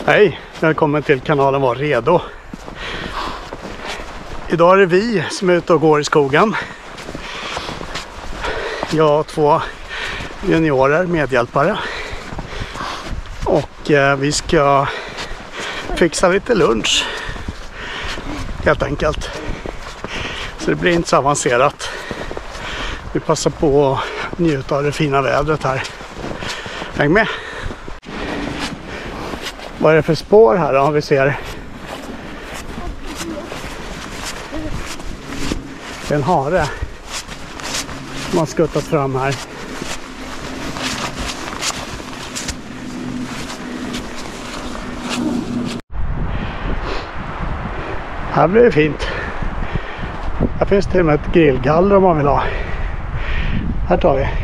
Hej, välkommen till kanalen Var redo. Idag är det vi som är ute och går i skogen. Jag har 2 juniorer, medhjälpare. Och vi ska fixa lite lunch. Helt enkelt. Så det blir inte så avancerat. Vi passar på att njuta av det fina vädret här. Häng med! Vad är det för spår här då? Vi ser. Det är en hare som har skuttat fram här. Här blir det fint. Här finns till och med ett grillgaller om man vill ha. Här tar vi.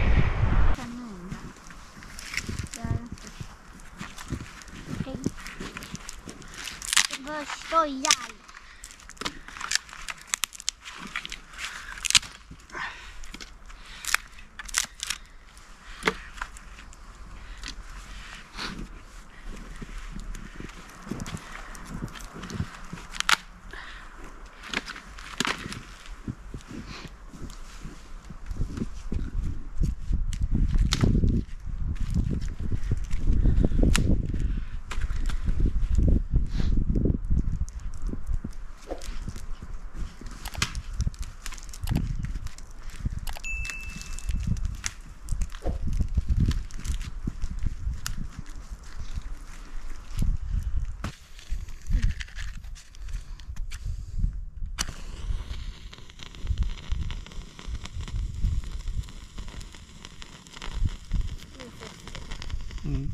Mm.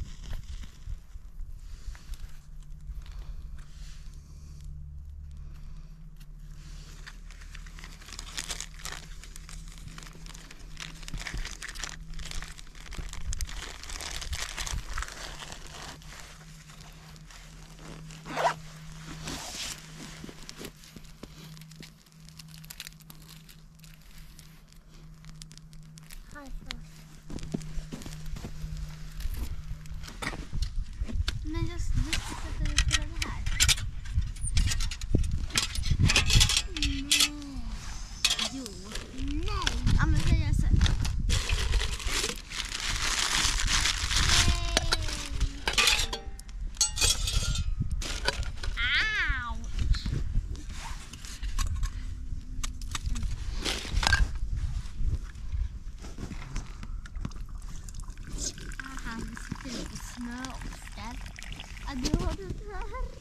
Men just sätter vi på det här. Nej. Jo. Nej. Ja, men säger jag så. Han sitter på snöoskar. Ja, du har det här.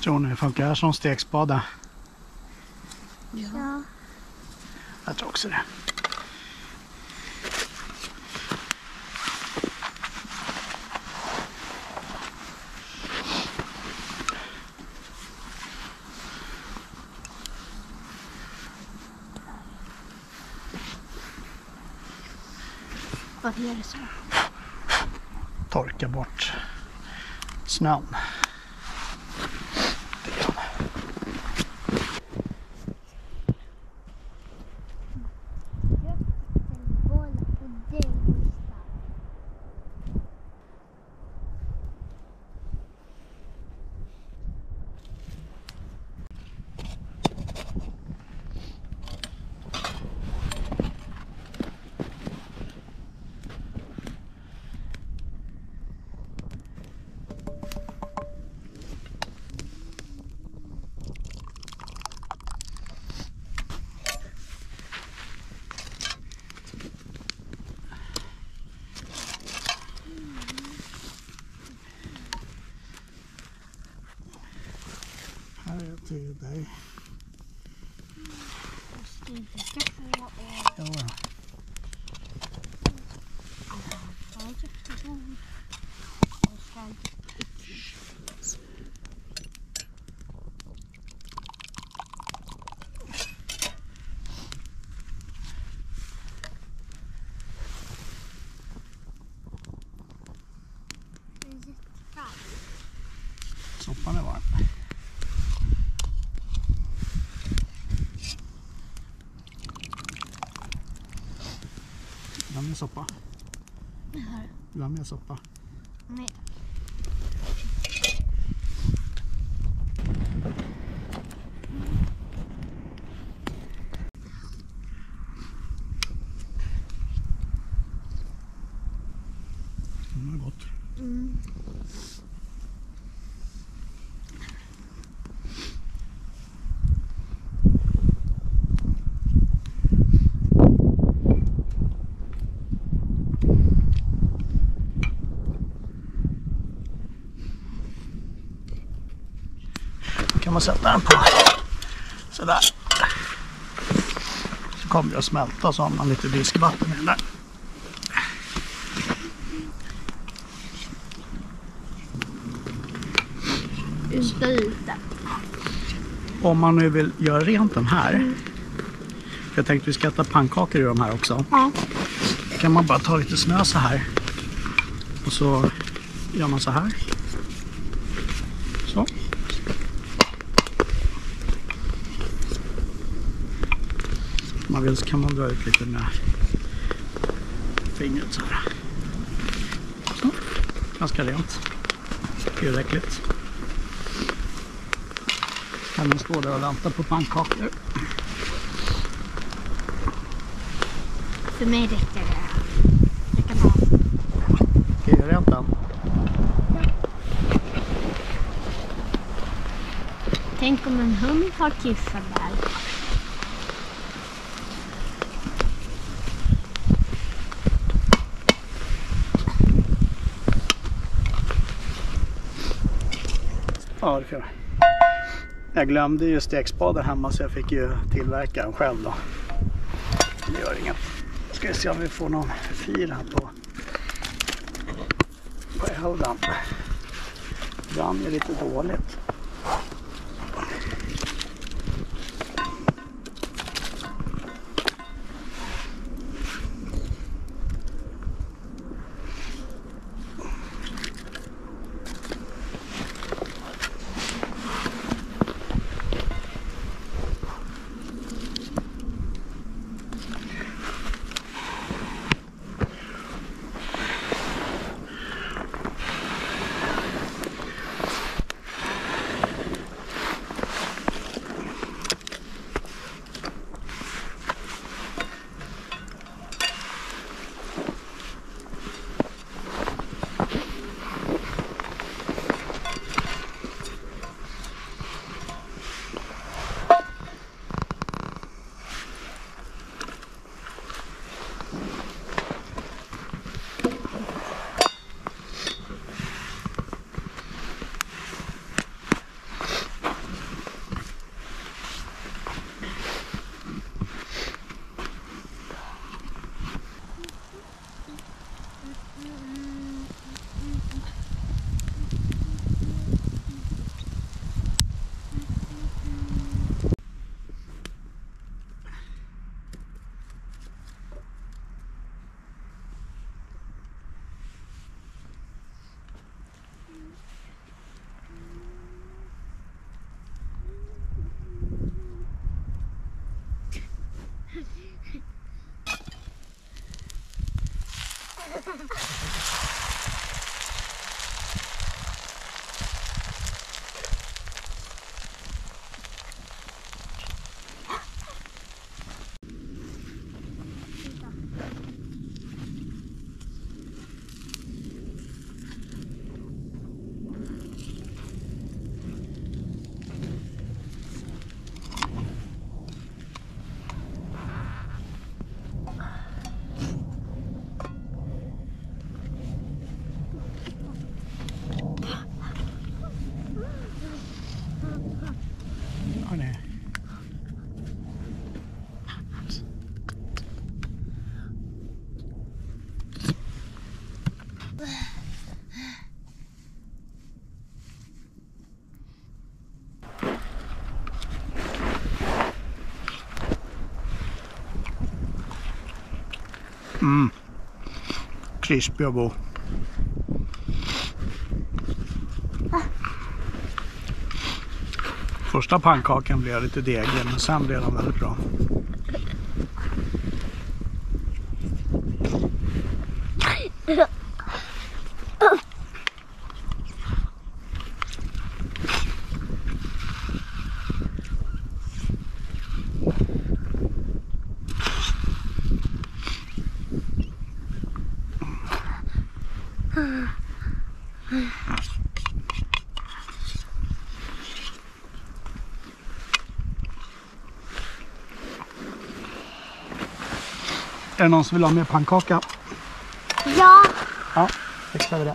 Tror ni det funkar som stekspade? Ja. Jag tror också det. Varför gör det så? Torka bort snön. Här är till dig. Ja. Soppan är varm. Vill du ha mer soppa? Vill du ha mer soppa? Nej. Det var gott. Kan man sätta den på sådär. Så kommer det att smälta, så har man lite diskvatten i den där. Ut och ute. Om man nu vill göra rent den här. För jag tänkte vi ska äta pannkakor i de här också. Ja. Kan man bara ta lite snö så här. Och så gör man så här. Så. Om man vill så kan man dra ut lite med fingret så här. Så. Ganska rent. Tillräckligt. Kan man stå där och vänta på pannkakor. För mig räcker det. Det kan vara. Ska jag göra rent den? Tänk om en hund har kissat där. Ja, det får jag. Jag glömde ju stekspaden hemma, så jag fick ju tillverka den själv då. Det gör inget. Ska vi se om vi får någon fyr här på elden. Den är lite dåligt. Krispig och god. Första pannkakan blev lite degig, men sen blev den väldigt bra. Är det någon som vill ha mer pannkaka? Ja. Ja, fixar vi det.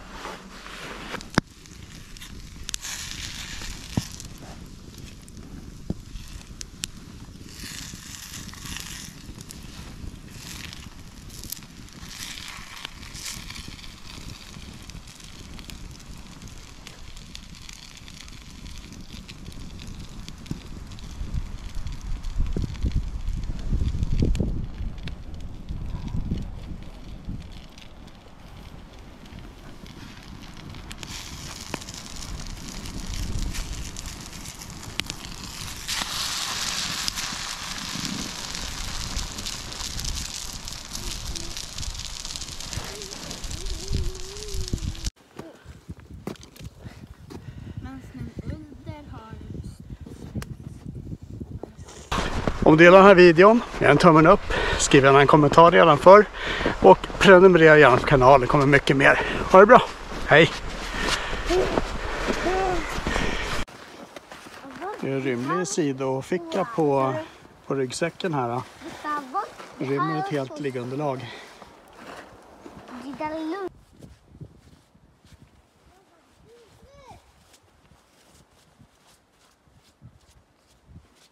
Om du gillar den här videon, ge en tummen upp, skriv gärna en kommentar redan för och prenumerera gärna på kanalen, det kommer mycket mer. Ha det bra, hej! Det är en rymlig sidoficka på ryggsäcken här. Rymmer ett helt liggunderlag.